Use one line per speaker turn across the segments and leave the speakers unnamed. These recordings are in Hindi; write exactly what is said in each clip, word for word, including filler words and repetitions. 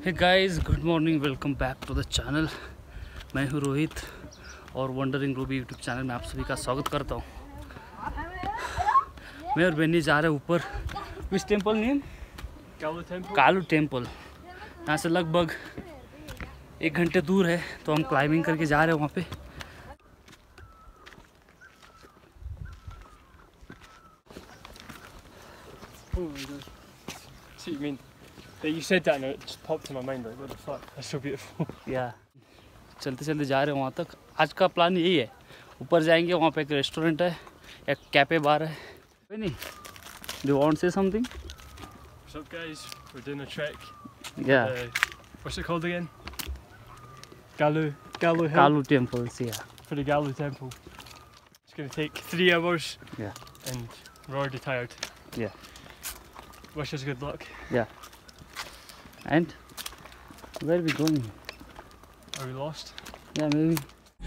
Hey guys, good morning, welcome back to the channel. मैं हूँ रोहित और वंडरिंग रूबी यूट्यूब चैनल में आप सभी का स्वागत करता हूँ। मैं और बेनी जा रहे हैं ऊपर। Which temple name?
Kalu temple.
Kalu temple. यहाँ से लगभग एक घंटे दूर है, तो हम क्लाइंबिंग करके जा रहे हैं वहाँ पे।
Oh my god. See what you mean? Yeah, you said that and it just popped in my mind like, what the fuck? That's so beautiful.
या चलते चलते जा रहे हैं वहाँ तक। आज का प्लान यही है, ऊपर जाएंगे, वहाँ पे एक रेस्टोरेंट है, एक कैफे बार है। नहीं, do you want to say something?
What's up guys? We're doing a trek.
Yeah.
Uh, what's it called again? Galu. Galu Hill.
Kalu temples, yeah.
For the Galu temple. It's going to take three hours.
Yeah.
And we're already tired.
Yeah.
Wish us good luck.
Yeah. And where are we going?
Are we lost?
Yeah, maybe.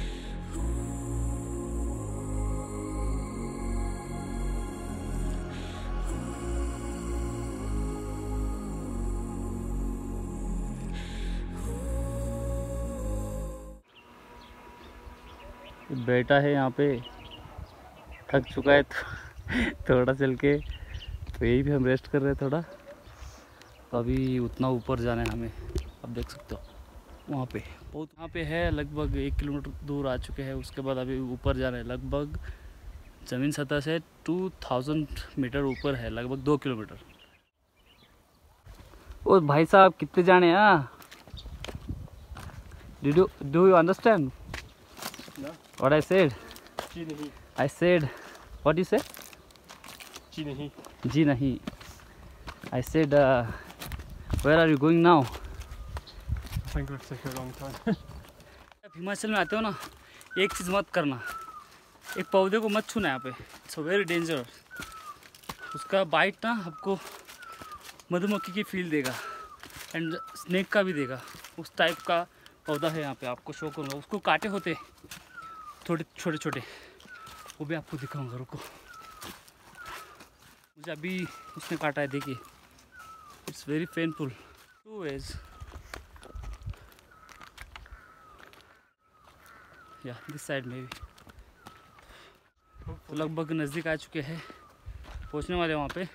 बेटा है यहाँ पे, थक चुका है तो थोड़ा चल के, तो यही भी हम रेस्ट कर रहे हैं थोड़ा। तो अभी उतना ऊपर जाना है हमें, अब देख सकते हो वहाँ पे बहुत, वहाँ पे है लगभग एक किलोमीटर दूर आ चुके हैं। उसके बाद अभी ऊपर जाना है, लगभग ज़मीन सतह से टू थाउजेंड मीटर ऊपर है, लगभग दो किलोमीटर। ओ भाई साहब, कितने जाने हैं? Did you do you understand?
No.
What I said?
Ji nahi.
I said, what do you say?
Ji nahi.
जी नहीं। I said, uh, where are you going now?
I think we've taken a long time.
आप हिमाचल में आते हो ना, एक चीज़ मत करना, एक पौधे को मत छूना यहाँ पे। It's very danger. उसका बाइट ना आपको मधुमक्खी की फील देगा एंड स्नेक का भी देगा। उस टाइप का पौधा है यहाँ पे, आपको शो करूँगा। उसको कांटे होते थोड़े छोटे छोटे, वो भी आपको दिखाऊंगा, रुको। मुझे अभी उसने काटा है, देखिए। It's very painful. Two ways, या दिस साइड में भी। तो लगभग नज़दीक आ चुके हैं, पहुँचने वाले वहाँ पे।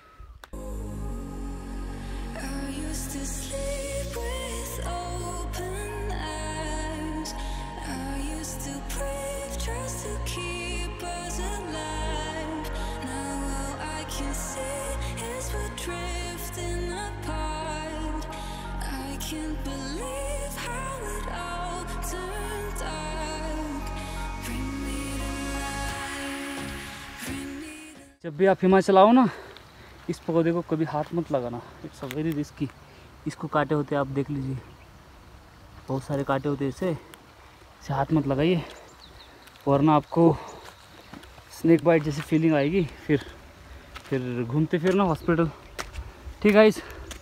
जब भी आप हिमाचल आओ ना, इस पौधे को कभी हाथ मत लगाना। It's a very risky. इसको कांटे होते हैं, आप देख लीजिए, बहुत सारे कांटे होते हैं। इसे इसे हाथ मत लगाइए, वरना आपको स्नेक बाइट जैसी फीलिंग आएगी। फिर फिर घूमते फिरना हॉस्पिटल। ठीक है।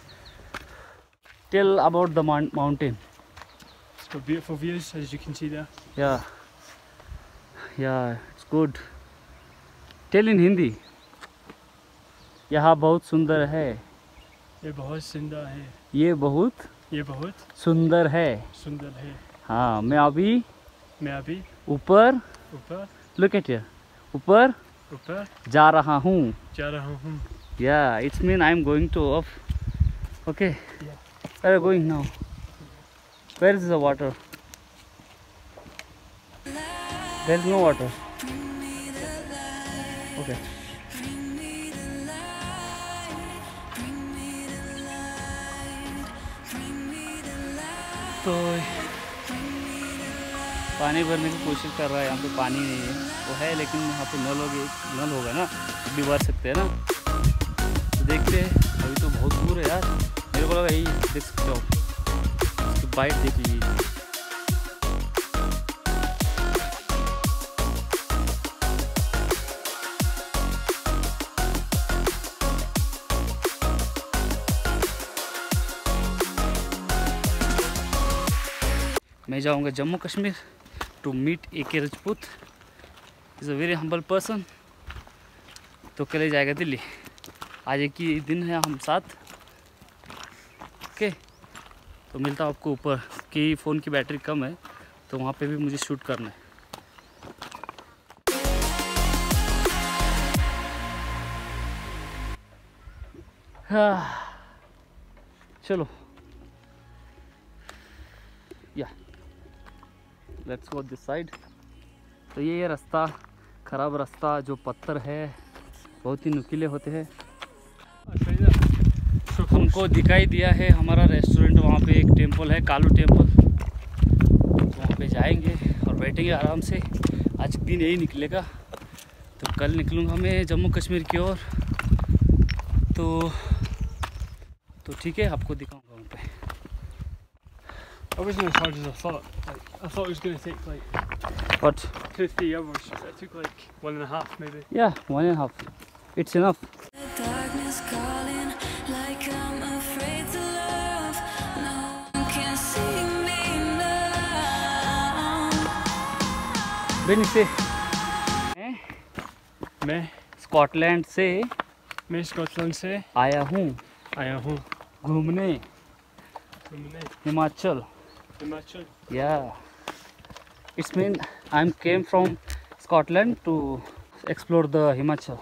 Tell about the mountain.
It's got beautiful views as you can see there.
Yeah yeah it's good. Tell in Hindi. यहाँ बहुत सुंदर है।
ये बहुत सुंदर है।
ये बहुत
ये बहुत
सुंदर है।
सुंदर है।
हाँ, मैं अभी
मैं अभी
ऊपर,
ऊपर,
लुक एट हियर, ऊपर
ऊपर
जा रहा हूँ।
जा रहा हूँ।
Yeah it's mean I am going to up. Okay, where are going now? Where is the water? There is no water. Okay, तो पानी भरने की कोशिश कर रहा है। यहाँ पे पानी नहीं है, वो है लेकिन यहाँ पे नल होगी, नल होगा ना, भी भर सकते हैं ना। तो देखते हैं, अभी तो बहुत दूर है यार। मेरे को लगा यही देख सकते हो, उसकी बाइट देख लीजिए। मैं जाऊंगा Jammu Kashmir to meet A K Rajput. Is a very humble person. तो कल जाएगा दिल्ली। आज एक ही दिन है हम साथ। ओके, तो मिलता हूँ आपको ऊपर, कि फ़ोन की बैटरी कम है तो वहाँ पे भी मुझे शूट करना है। हाँ, चलो या लेट्स गो दिस साइड। तो ये ये रास्ता, ख़राब रास्ता, जो पत्थर है बहुत ही नुकीले होते हैं। हमको दिखाई दिया है हमारा रेस्टोरेंट, वहाँ पे एक टेंपल है, कालू टेंपल। तो वहाँ पे जाएंगे और बैठेंगे आराम से। आज दिन यही निकलेगा, तो कल निकलूँगा मैं जम्मू कश्मीर की ओर। तो तो ठीक है, आपको दिखाऊंगा वहाँ पे।
I wasn't as hard as I thought. Like, I thought it was going to take like
What?
two, three hours. It took like one and a half, maybe.
Yeah, one and a half. It's enough.
Darkness calling like I'm afraid to love. No one can see me now.
Beni से मैं
मैं
स्कॉटलैंड से
मैं स्कॉटलैंड से
आया हूँ
आया हूँ
घूमने
घूमने
Himachal.
Himachal.
Yeah, it's mean I'm came from Scotland to explore the Himachal.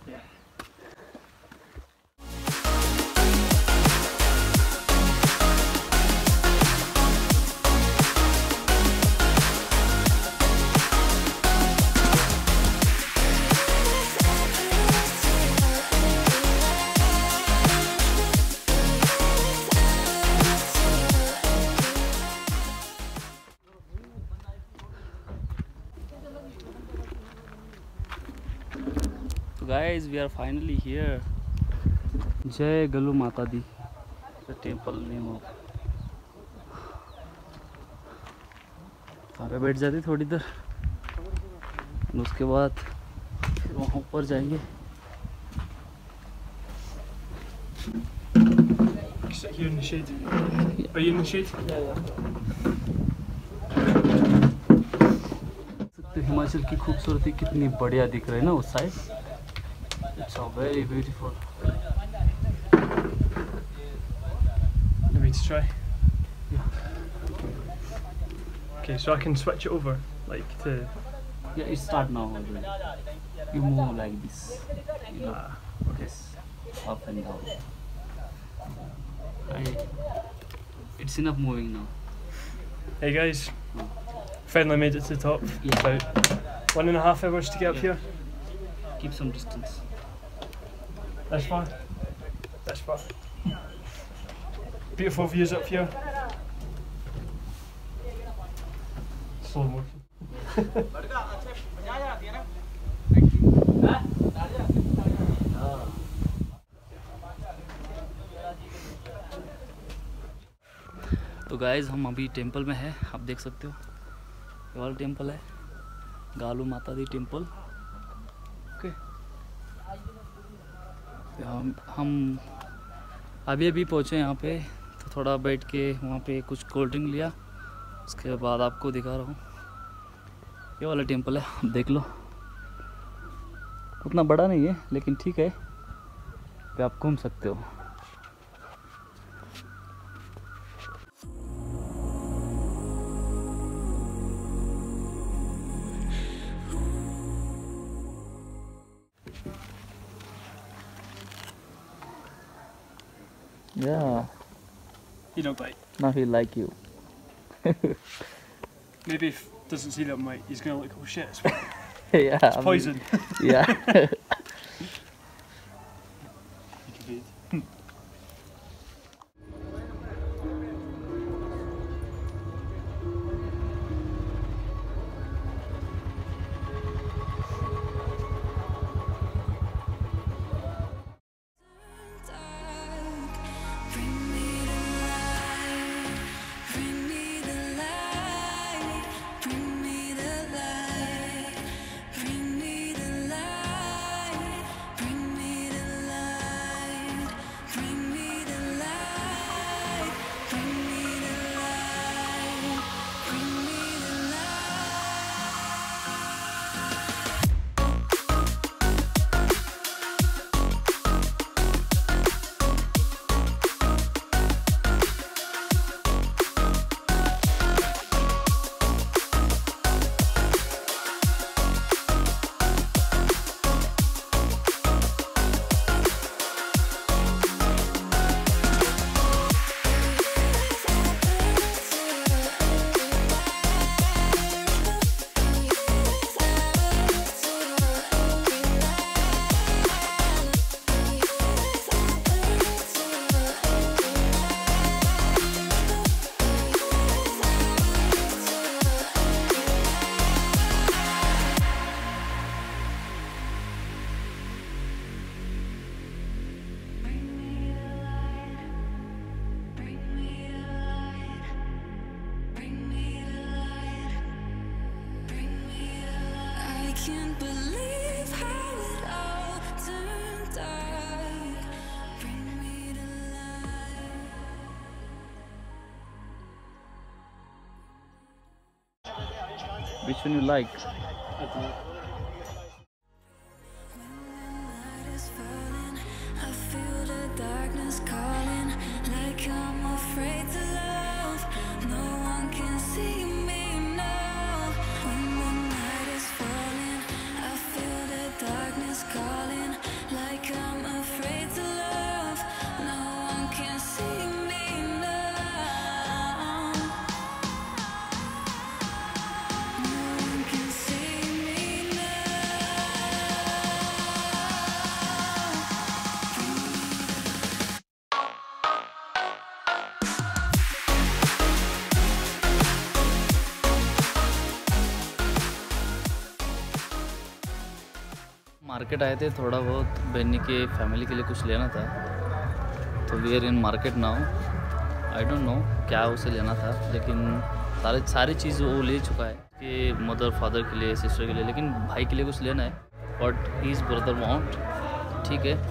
So guys, we are finally here. जय गलू माता दी, the temple name of. वहाँ बैठ जाते थोड़ी देर, और उसके बाद फिर वहाँ ऊपर जाएंगे।
Sit here in the shade. Are you in the shade?
तो हिमाचल की खूबसूरती कितनी बढ़िया दिख रही है ना उस side. It's a very beautiful.
You want me to try?
Yeah.
Okay, so I can switch it over, like to.
Yeah, it start now already. You move like this. You know,
Ah,
yes, up and down. I, it's enough moving now.
Hey guys, finally made it to the top.
Yeah.
About one and a half hours to get up
Yeah.
here.
Keep some distance.
This far. This far. Beautiful views up here. Slow motion.
तो गाइज हम अभी टेंपल में हैं, आप देख सकते हो। ये वाला टेंपल है गालू माता दी टेंपल। ओके, हम हम अभी अभी पहुँचे यहाँ पे, तो थोड़ा बैठ के वहाँ पे कुछ कोल्ड ड्रिंक लिया, उसके बाद आपको दिखा रहा हूँ। ये वाला टेंपल है, आप देख लो। उतना बड़ा नहीं है लेकिन ठीक है, पे आप घूम सकते हो। Yeah,
You don't bite.
now he like you.
Maybe if doesn't see that mate, he's gonna look, oh shit, it's,
Yeah,
it's
I mean,
poison.
yeah.
Bring me the light, bring me the light, bring me the light, bring me the light.
Which one you like?
I don't know.
Night is falling, I feel the darkness calling, like I'm afraid to love. No one can see me now. When the night is falling, I feel the darkness calling, like I'm afraid to love. No one can see me now. No one can see me now.
Market आए थे, थोड़ा बहुत बेनी के फैमिली के लिए कुछ लेना था, तो we are in market now. I don't know क्या उसे लेना था, लेकिन सारे सारी चीज़ वो ले चुका है कि मदर फादर के लिए, सिस्टर के लिए, लेकिन भाई के लिए कुछ लेना है, बट हीज ब्रदर वांट। ठीक है,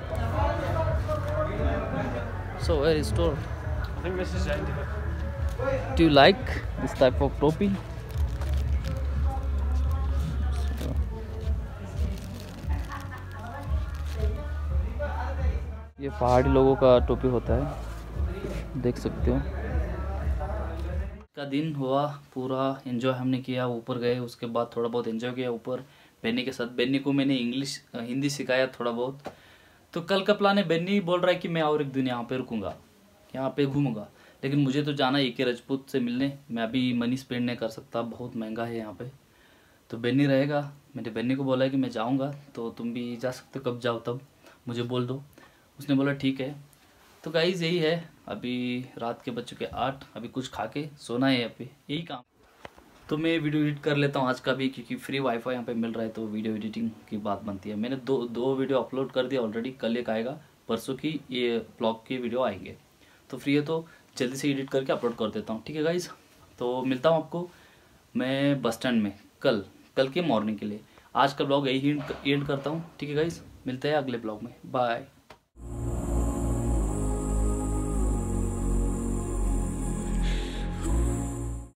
so where store
I think this is the end of it.
Do you like this type of टोपी? ये पहाड़ी लोगों का टोपी होता है, देख सकते हो। का दिन हुआ पूरा, एंजॉय हमने किया, ऊपर गए, उसके बाद थोड़ा बहुत एंजॉय किया ऊपर बेनी के साथ। बेनी को मैंने इंग्लिश हिंदी सिखाया थोड़ा बहुत। तो कल का प्लान है, बेनी बोल रहा है कि मैं और एक दिन यहाँ पे रुकूंगा, यहाँ पे घूमूंगा, लेकिन मुझे तो जाना है के राजपूत से मिलने। मैं अभी मनी स्पेंड नहीं कर सकता, बहुत महंगा है यहाँ पे। तो बेनी रहेगा, मैंने बेनी को बोला है कि मैं जाऊँगा, तो तुम भी जा सकते हो, कब जाओ तब मुझे बोल दो। उसने बोला ठीक है। तो गाइस यही है, अभी रात के बज चुके आठ, अभी कुछ खा के सोना है, यहाँ पे यही काम। तो मैं वीडियो एडिट कर लेता हूँ आज का भी, क्योंकि फ्री वाईफाई यहाँ पे मिल रहा है, तो वीडियो एडिटिंग की बात बनती है। मैंने दो दो वीडियो अपलोड कर दिया ऑलरेडी, कल एक आएगा, परसों की ये ब्लॉग की वीडियो आएंगे। तो फ्री है तो जल्दी से एडिट करके अपलोड कर देता हूँ, ठीक है गाइस। तो मिलता हूँ आपको मैं बस स्टैंड में कल कल के मॉर्निंग के लिए। आज का ब्लॉग यही एंड करता हूँ, ठीक है गाइस। मिलते हैं अगले ब्लॉग में, बाय।